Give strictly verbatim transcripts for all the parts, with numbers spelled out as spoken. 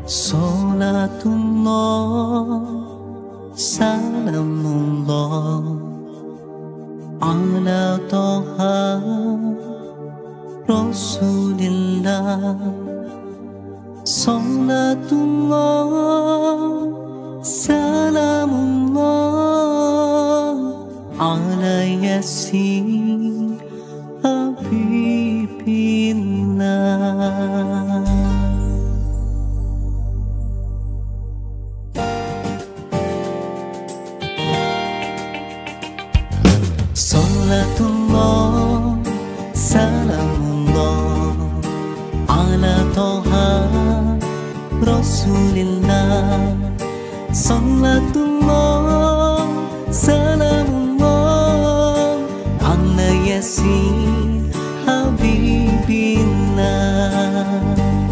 Salatullah, salamullah ala Toha Rasulillah. Salatullah, salamullah ala Yasin Habibillah. Salatullah, salamullah ala Toha Rasulillah. Salatullah, salamullah ala Yasin Habibillah.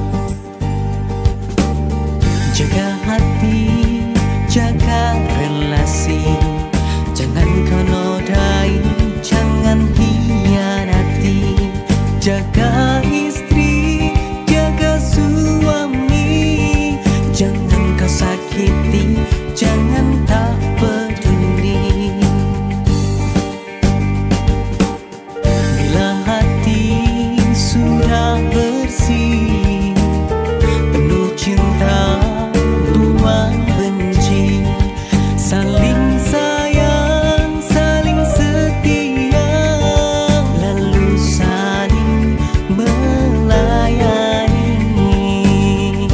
Jaga hati, jaga relasi, jangan kau nodai, jangan hianati. Jaga istri, jaga suami, jangan kau sakiti, jangan tak peduli. Bila hati sudah bersih, penuh cinta, buang benci, saling sayang, saling setia, lalu saling melayani.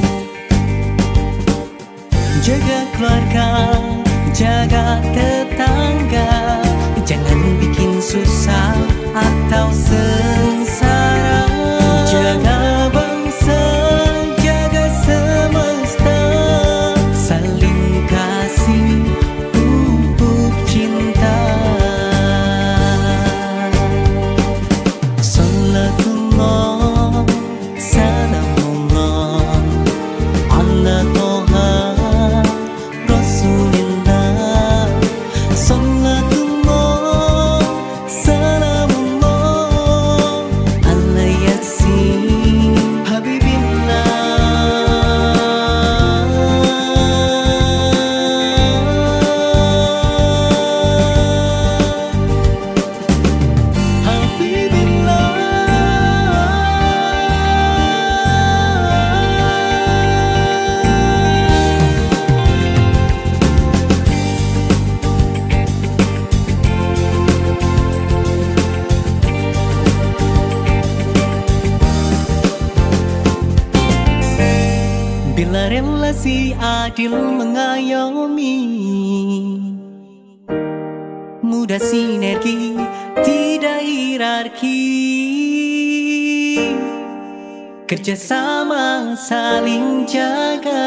Jaga keluarga, jaga tetangga, jangan bikin susah atau sengsara. Jaga bangsa, jaga semesta, saling kasih pupuk cinta. Salatullah, salamullah ala Toha Rasulillah. Salatullah, salamullah ala Yasin Habibillah. Bila relasi adil mengayomi, mudah sinergi, tidak hierarki. Kerjasama saling jaga,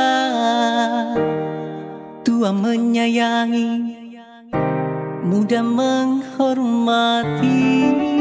tua menyayangi, muda menghormati.